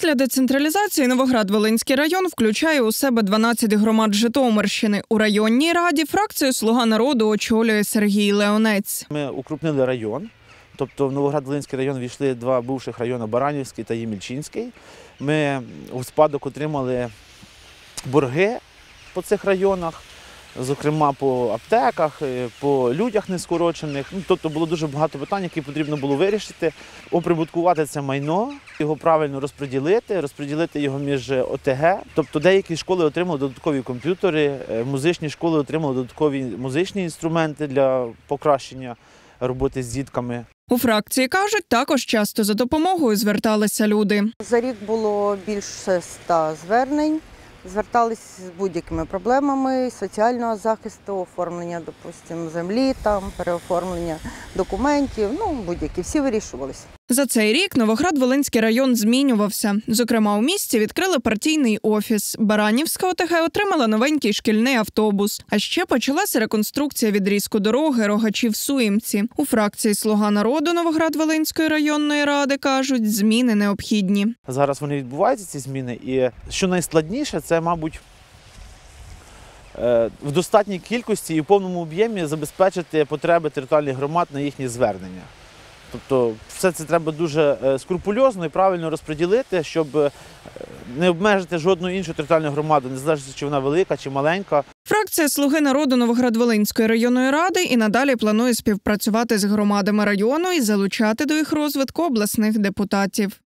Після децентралізації Новоград-Волинський район включає у себе 12 громад Житомирщини. У районній раді фракцію «Слуга народу» очолює Сергій Леонець. Ми укрупнили район, тобто в Новоград-Волинський район війшли два бувших райони – Баранівський та Ємільчинський. Ми у спадок отримали борги по цих районах, зокрема по аптеках, по людях нескорочених. Тобто було дуже багато питань, які потрібно було вирішити. Оприбуткувати це майно, його правильно розподілити його між ОТГ. Тобто деякі школи отримали додаткові комп'ютери, музичні школи отримали додаткові музичні інструменти для покращення роботи з дітками. У фракції кажуть, також часто за допомогою зверталися люди. За рік було більше 100 звернень. Зверталися з будь-якими проблемами соціального захисту, оформлення, допустимо, землі, переоформлення документів, будь-які, всі вирішувалися. За цей рік Новоград-Волинський район змінювався. Зокрема, у місті відкрили партійний офіс. Баранівська ОТГ отримала новенький шкільний автобус. А ще почалася реконструкція відрізку дороги Рогачів-Суємці. У фракції «Слуга народу» Новоград-Волинської районної ради кажуть, зміни необхідні. Зараз вони відбуваються, ці зміни, і що найскладніше, це, мабуть, в достатній кількості і в повному об'ємі забезпечити потреби територіальних громад на їхні звернення. Тобто все це треба дуже скрупульозно і правильно розподілити, щоб не обмежити жодну іншу територіальну громаду, незалежно чи вона велика чи маленька. Фракція «Слуги народу» Новоград-Волинської районної ради і надалі планує співпрацювати з громадами району і залучати до їх розвитку обласних депутатів.